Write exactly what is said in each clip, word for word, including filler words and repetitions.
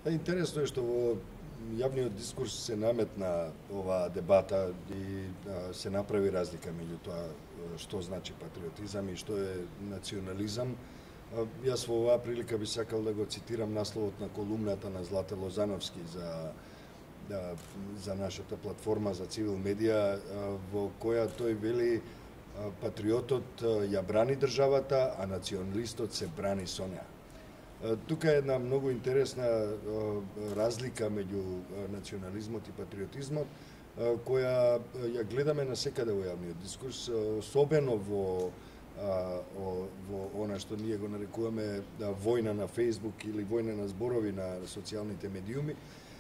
Интересно е што во јавниот дискурс се наметна оваа дебата и а, се направи разлика меѓу тоа што значи патриотизам и што е национализам. А, јас во оваа прилика би сакал да го цитирам насловот на колумната на Злате Лозановски за да, за нашата платформа за цивил медија, а, во која тој вели а, патриотот ја брани државата, а националистот се брани со неа. Тука е една многу интересна разлика меѓу национализмот и патриотизмот, која ја гледаме насекаде во јавниот дискурс, особено во во она што ние го нарекуваме војна на Фејсбук или војна на зборови на социјалните медиуми.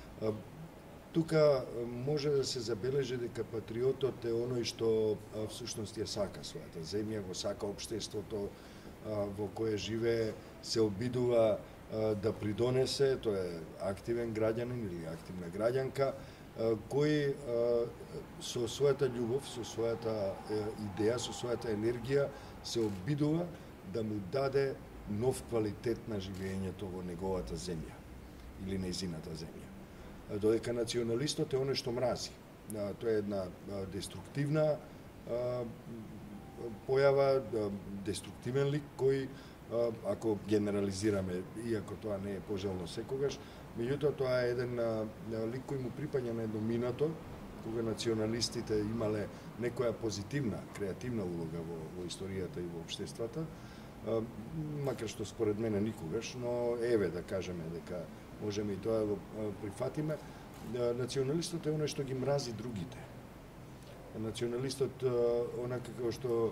Тука може да се забележи дека патриотот е оној што всушност ја сака својата земја, го сака општеството во кое живее, се обидува да придонесе, тој е активен граѓанин или активна граѓанка, кој со својата љубов, со својата идеја, со својата енергија се обидува да му даде нов квалитет на живењето во неговата земја или нејзината земја. Додека националистот е оној што мрази. Тоа е една деструктивна појава, деструктивен лик кој, ако генерализираме, иако тоа не е пожелно секогаш, меѓутоа тоа е еден лик кој му припаѓа на едно минато, кога националистите имале некоја позитивна, креативна улога во, во историјата и во општествата, макар што според мене никогаш, но еве да кажеме дека можеме и тоа да го прифатиме, националистот е оној што ги мрази другите. Националистот, онака како што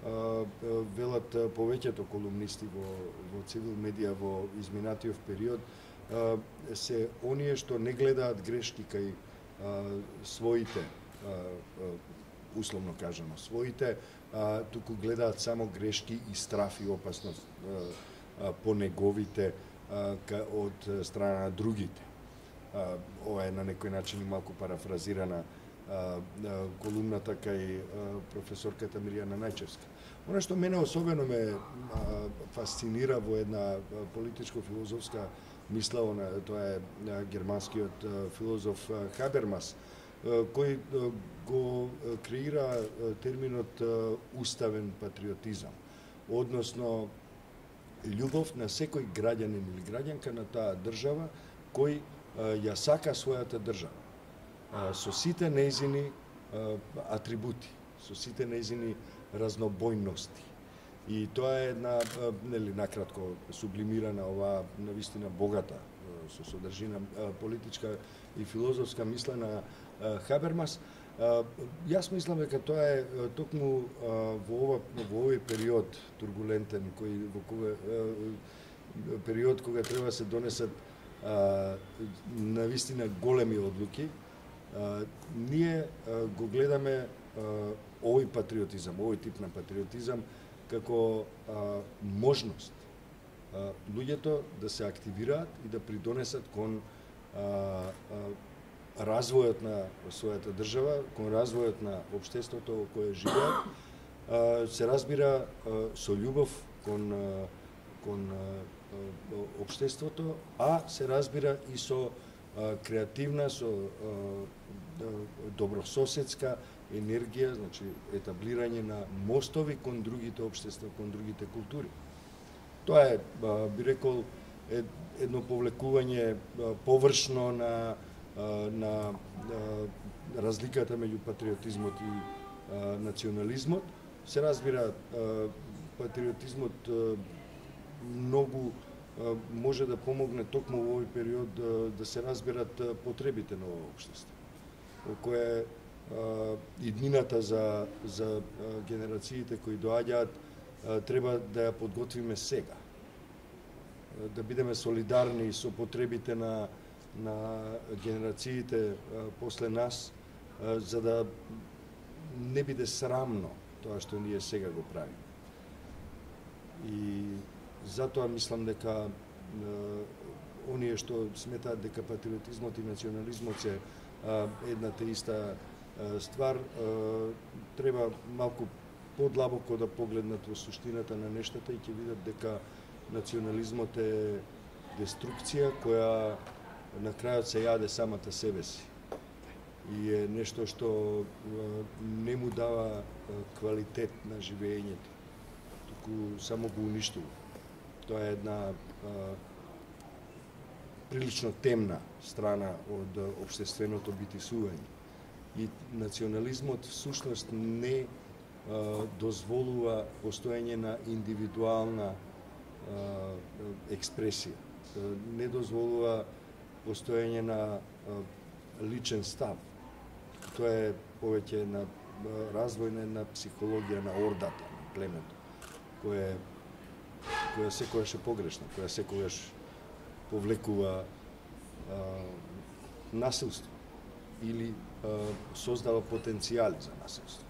велат повеќето колумнисти во, во цивил медија во изминатиот период, се оние што не гледаат грешки кај своите, условно кажано, своите, туку гледаат само грешки и страф и опасност по неговите од страна на другите. Ова е на некој начин малку парафразирана колумната кај професорката Мирјана Најчевска. Она што мене особено ме фасцинира во една политичко-филозофска мисла, тоа е германскиот филозоф Хабермас, кој го креира терминот уставен патриотизам, односно љубов на секој граѓанин или граѓанка на таа држава кој ја сака својата држава со сите нејзини атрибути, со сите нејзини разнобојности. И тоа е една, нели, накратко сублимирана оваа навистина богата со содржина политичка и филозофска мисла на Хабермас. Јас мислам дека тоа е токму во ова во овој период турбулентен кој во кога период кога треба да се донесат навистина големи одлуки, ние го гледаме овој патриотизам, овој тип на патриотизам како а, можност а, луѓето да се активираат и да придонесат кон а, а, развојот на својата држава, кон развојот на општеството во кое живеат, а, се разбира а, со љубов кон, а, кон а, општеството, а се разбира и со а, креативна, со а, добрососедска енергија, значи етаблирање на мостови кон другите општества, кон другите култури. Тоа е, би рекол, едно повлекување површно на, на, на разликата меѓу патриотизмот и национализмот. Се разбира, патриотизмот многу може да помогне токму во овој период да се разберат потребите на овој општество, кое иднината за, за генерациите кои доаѓаат треба да ја подготвиме сега. Да бидеме солидарни со потребите на, на генерациите после нас, за да не биде срамно тоа што ние сега го правиме. И затоа мислам дека оние што сметаат дека патриотизмот и национализмот се едната иста ствар, треба малку подлабоко да погледнат во суштината на нештата и ќе видат дека национализмот е деструкција која на крајот се јаде самата себе си. И е нешто што не му дава квалитет на живењето, туку само го уништува. Тоа е една а, прилично темна страна од општественото битисување. И национализмот всушност не а, дозволува постоење на индивидуална а, експресија. Не дозволува постоење на а, личен став. Тоа е повеќе на развојна на психологија на ордата, на племето, која која секогаш е погрешна, која секогаш повлекува а, насилство или а, создава потенцијали за насилство.